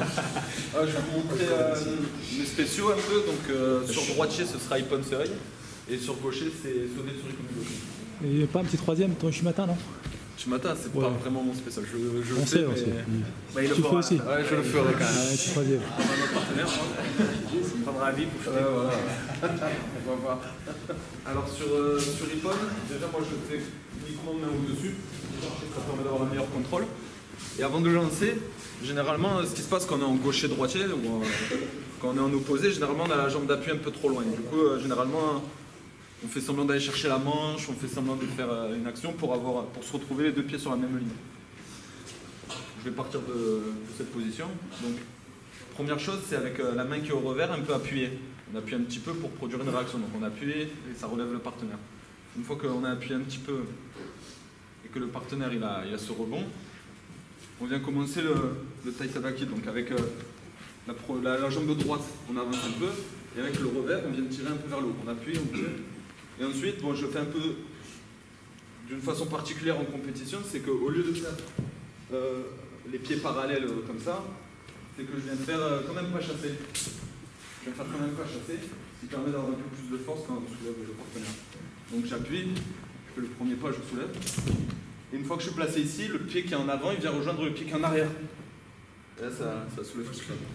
Je vais vous montrer mes spéciaux un peu. Donc sur droitier, ce sera Ippon Seuil. Et sur gaucher, c'est Sodé sur Ippon gaucher. Et pas un petit troisième, ton Shumata, non? Shumata, c'est pas vraiment mon spécial. Je le On fais, sait mais... aussi. Bah, il tu le fais aussi? Ouais, je le ferai quand même. Ouais, petit troisième. Notre partenaire, on prendra avis pour chuter. Voilà. On va voir. Alors sur Ippon, déjà moi je fais uniquement main au-dessus. Ça permet d'avoir un meilleur contrôle. Et avant de lancer, généralement, ce qui se passe quand on est en gaucher-droitier, ou quand on est en opposé, généralement on a la jambe d'appui un peu trop loin. Du coup, généralement, on fait semblant d'aller chercher la manche, on fait semblant de faire une action pour se retrouver les deux pieds sur la même ligne. Je vais partir de cette position. Donc, première chose, c'est avec la main qui est au revers, un peu appuyée. On appuie un petit peu pour produire une réaction. Donc on appuie et ça relève le partenaire. Une fois qu'on a appuyé un petit peu et que le partenaire il a ce rebond, on vient commencer le Taisabaki. Donc avec la jambe droite, on avance un peu, et avec le revers, on vient tirer un peu vers le haut. On appuie, on tire. Et ensuite, bon, je fais un peu d'une façon particulière en compétition, c'est qu'au lieu de faire les pieds parallèles comme ça, c'est que je viens de faire quand même pas chasser. Je viens faire quand même pas chasser, ce qui permet d'avoir un peu plus de force quand on soulève le partenaire. Donc j'appuie, je fais le premier pas, je soulève. Et une fois que je suis placé ici, le pied qui est en avant, il vient rejoindre le pied qui est en arrière. Et là, ça soulève tout ça.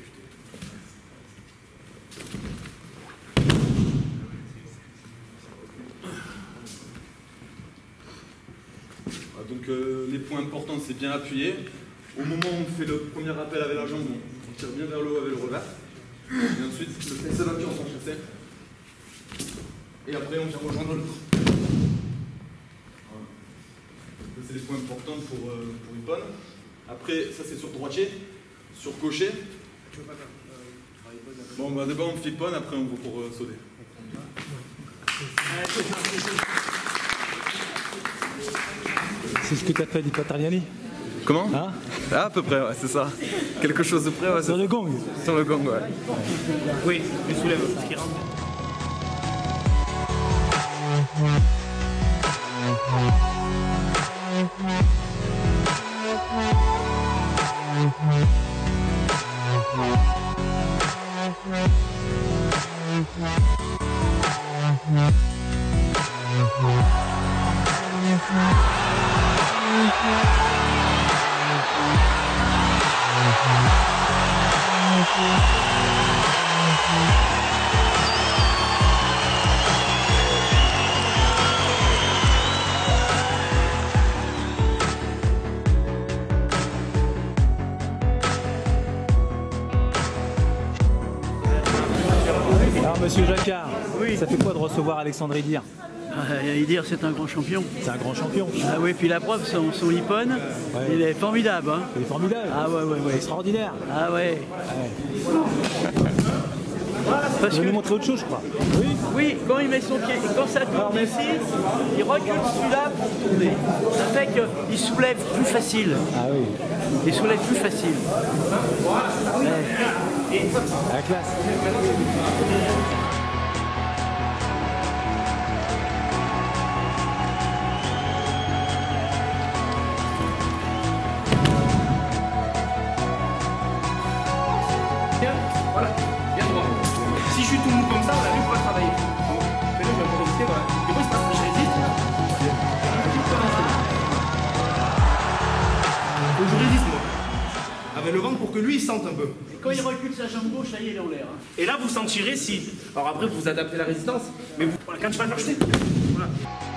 Donc les points importants, c'est bien appuyer. Au moment où on fait le premier appel avec la jambe, on tire bien vers le haut avec le revers. Et ensuite, le Taisabaki en chasser. Et après, on vient rejoindre le corps. Voilà. Ça, c'est les points importants pour Ippon. Après, ça c'est sur droitier. Sur gaucher. Bon, bah d'abord on fait Ippon, après on va pour Sodé. C'est ce que tu as fait d'Ipatarliani? Comment? Hein? Ah, à peu près, ouais, c'est ça. Quelque chose de près, ouais. Sur le gong? Sur le gong, ouais. Oui, je soulève ce qui rentre. Alors monsieur Jacquard, oui. Ça fait quoi de recevoir Alexandre Idir? Idir, c'est un grand champion. C'est un grand champion. Ah oui, puis la preuve, son Ippon, ouais. Il est formidable. Hein. Il est formidable. Ah ouais. Extraordinaire. Ah ouais. Parce que... nous montrer autre chose, je crois. Oui, quand il met son pied, et quand ça tourne ici, il recule celui-là pour tourner. Ça fait qu'il soulève plus facile. Ah oui. Il soulève plus facile. Ouais. La classe. Voilà, bien droit. Si je suis tout mou comme ça, on a vu qu'on va travailler. Mais là, je vais pas résister, voilà. Et moi, il se passe que je résiste. Faut que je résiste, moi. Avec le ventre pour que lui, il sente un peu. Et quand il recule sa jambe gauche, ça y est, il est en l'air. Hein. Et là, vous sentirez si... Alors après, vous adaptez la résistance. Mais vous... voilà, quand tu vas le faire jeter. Voilà.